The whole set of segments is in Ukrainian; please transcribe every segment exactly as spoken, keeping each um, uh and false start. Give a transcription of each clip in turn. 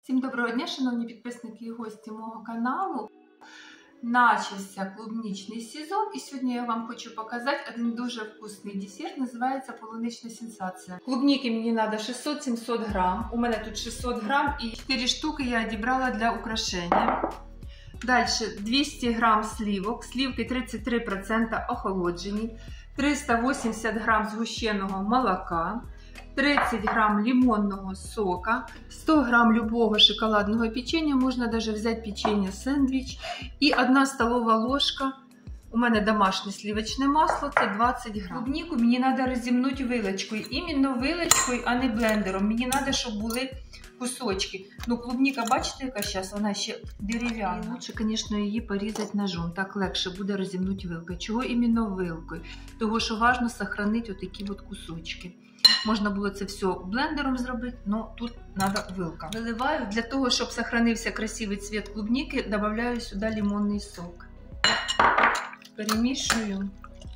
Всім доброго дня, шановні підписники і гості мого каналу. Начався клубничний сезон, і сьогодні я вам хочу показати один дуже вкусний десерт, називається полунична сенсація. Клубники мені треба шістсот-сімсот грам, у мене тут шістсот грам і чотири штуки я відібрала для украшення. Далі двісті грам сливок, сливки тридцять три відсотки охолоджені, триста вісімдесят грам згущеного молока, тридцять грам лимонного сока, сто грам любого шоколадного печенья, можна навіть взяти печенье сендвіч, і одна столова ложка, у мене домашнє сливочне масло, це двадцять грам. Клубнику мені треба розімнути вилочкою, іменно вилочкою, а не блендером. Мені треба, щоб були кусочки. Ну, клубника, бачите, яка зараз, вона ще дерев'яна. І лучше, звісно, її порізати ножом, так легше буде розімнути вилкою. Чого іменно вилкою? Того, що важливо зберігати отакі от кусочки. Можна було це все блендером зробити, але тут треба вилка. Виливаю, для того, щоб зберігався красивий цвіт клубники, додаю сюди лимонний сок. Перемішую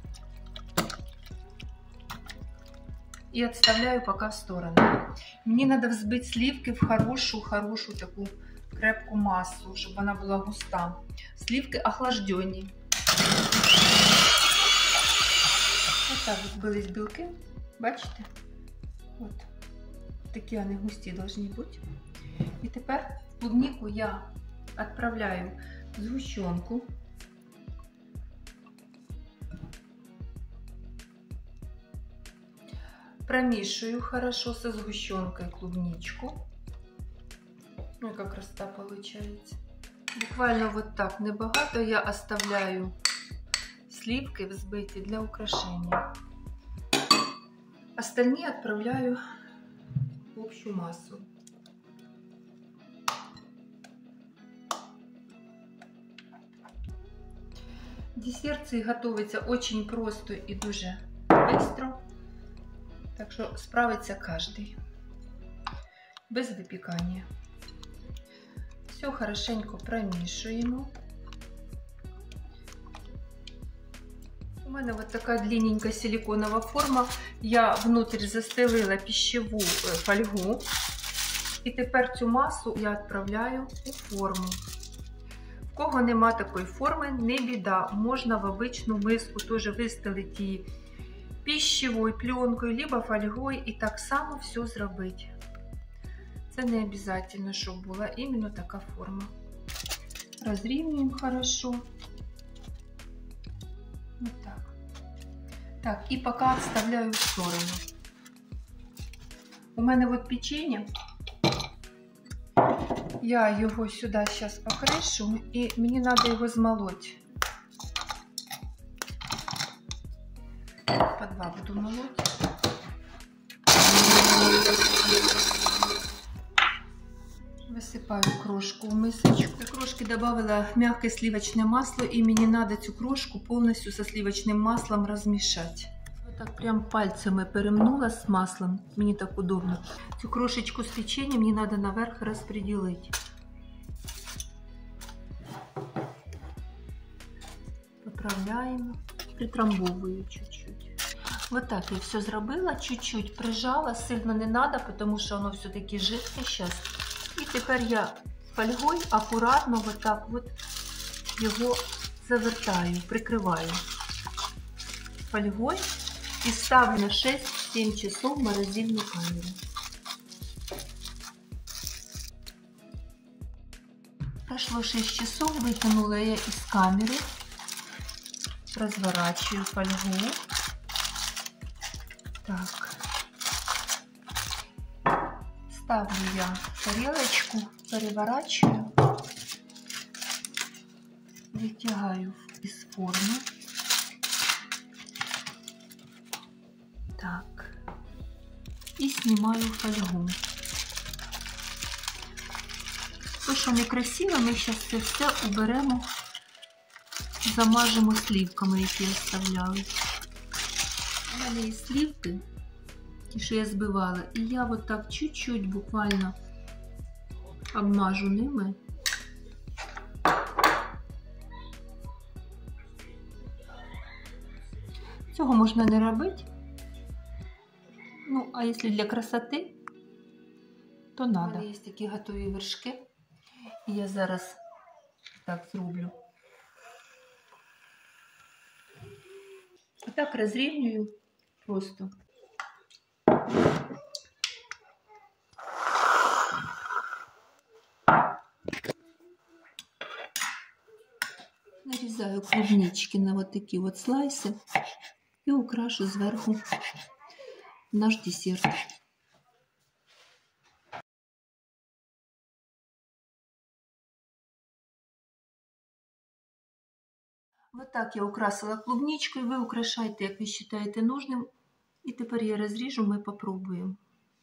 і відставляю поки в сторону. Мені треба взбити сливки в хорошу-хорошу таку крепку масу, щоб вона була густа. Сливки охлаждені. Ось так збились білки, бачите? От. Такі вони густі повинні бути. І тепер в клубнику я відправляю згущенку. Промешиваю хорошо со сгущенкой клубничку. Ну, как красота получается. Буквально вот так, небагато я оставляю сливки взбиті для украшения. Остальные отправляю в общую массу. Десерт цей готовится очень просто и дуже быстро. Так що справиться кожен. Без випікання. Все хорошенько промішуємо. У мене вот така длинненька силиконова форма. Я внутрь застелила пищеву фольгу. І тепер цю масу я відправляю у форму. В кого нема такої форми, не біда. Можна в обичну миску теж вистелити її пищевою пленкою, либо фольгою, і так само все зробити. Це не обов'язково, щоб була іменно така форма. Розрівнюємо хорошо. Ось так. Так, і поки відставляю в сторону. У мене от печення. Я його сюди зараз покришу, і мені треба його змолоти. По два буду молоть. Высыпаю крошку в мисочку. До крошки добавила мягкое сливочное масло, и мне надо эту крошку полностью со сливочным маслом размешать. Вот так прям пальцами перемнула с маслом, мне так удобно. Эту крошечку с печеньем мне надо наверх распределить. Поправляем, притрамбовываю чуть-чуть. Вот так я все зробила, чуть-чуть прижала, сильно не надо, потому что оно все-таки жидкое сейчас. И теперь я фольгой аккуратно вот так вот его завертаю, прикрываю фольгой и ставлю на шесть-семь часов в морозильную камеру. Прошло шесть часов, вытянула я из камеры, разворачиваю фольгу. Так, ставлю я тарелочку, переворачиваю, вытягиваю из формы. Так, и снимаю фольгу. То, що некрасиво, ми зараз це все уберемо, замажемо сливками, які оставляли. У мене є сливки, ті, що я збивала, і я от так чуть-чуть буквально обмажу ними. Цього можна не робити. Ну, а якщо для красоти, то надо. У мене є такі готові вершки. І я зараз так зроблю. Так розрівнюю просто. Нарізаю клубнички на вот такі от слайси і украшу зверху наш десерт. Вот так я украсила клубничкою, ви украшайте, як ви вважаєте нужним. І тепер я розріжу, ми попробуємо.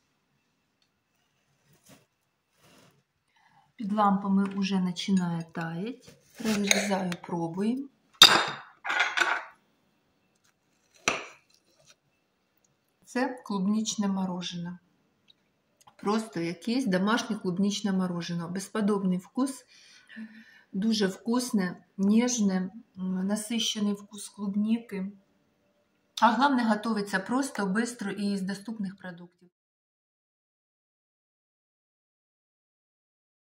Під лампами вже починає таять. Розрізаю, пробуємо. Це клубничне мороженое. Просто якесь домашнє клубничне мороженое. Безподобний вкус. Дуже вкусне, ніжне, насищений вкус клубники. А головне, готується просто, швидко і з доступних продуктів.